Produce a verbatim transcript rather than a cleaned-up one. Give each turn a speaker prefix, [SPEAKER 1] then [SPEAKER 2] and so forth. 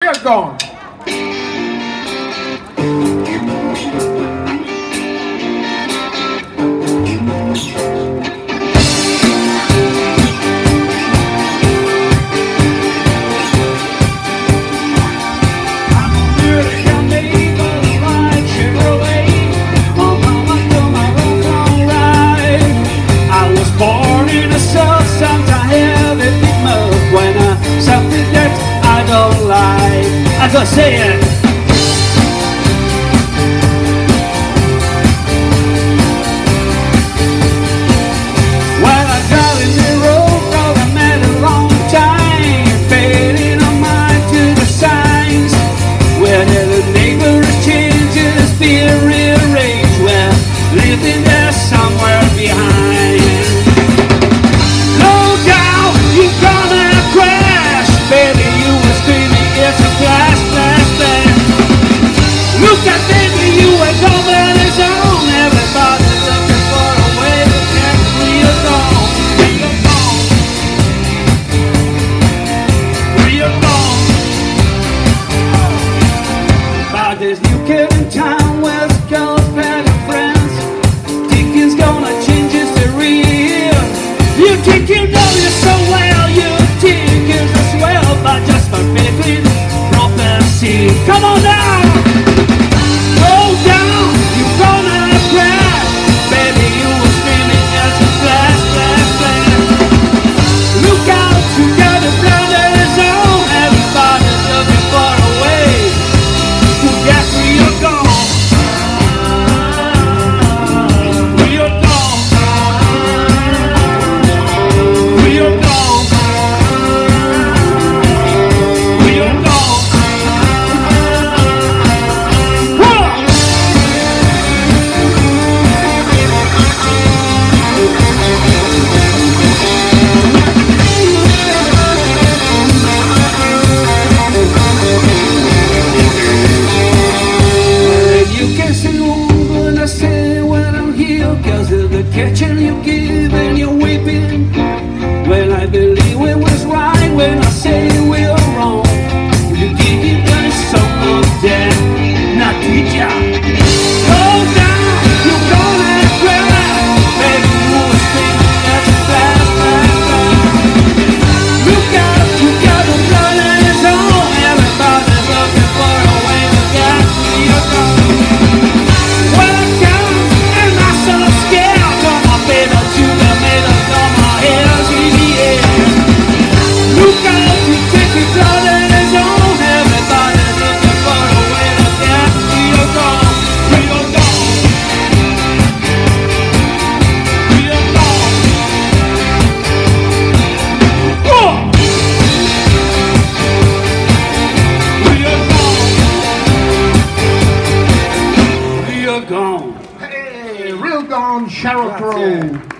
[SPEAKER 1] We're gone.
[SPEAKER 2] I just say it. Well, I got in the road, cause I met a long time, fading on mine to the signs. Where the neighbor changes, fear rearranged, well, living there somewhere behind. Low down, you're gonna crash, baby, you were screaming, it's a flash, flash, flash. Look at baby, you were coming his own. Everybody's looking for a way to get where you're gone, where you're gone, where you're gone. About this new kid in town, West Coast, better friends. Think he's gonna change his career. You think you know you so well, you think you're as well, but just for picking prophecy. Come on now! Roll down, you're gonna crash. Baby, you were screaming as a flash, flash, flash. Look out, you got a blinded zone. Everybody's looking for a way to get where you're gone. Where you're gone. Where you're gone. Where you're gone. Whoa! And you can say when I say when I'm here, cause of the catching you give and you're weeping. Well, I believe it was right when I say we're wrong. You give it to some of that, not teach ya. Go down, you're gonna cry. Baby, you were screaming at the flash, flash, flash. Look out, you got the blood in his own. Everybody's looking for a way to get where you're gone. Well, I come and I'm so scared. Come on, baby, to the middle of my ears in the air. Look out, you take your blood in his own. Everybody's looking for a way to get where you're gone, where you're gone, where you're gone. Whoa! Where you're gone, where you're gone.
[SPEAKER 1] Hey, real gone, Cheryl Crow.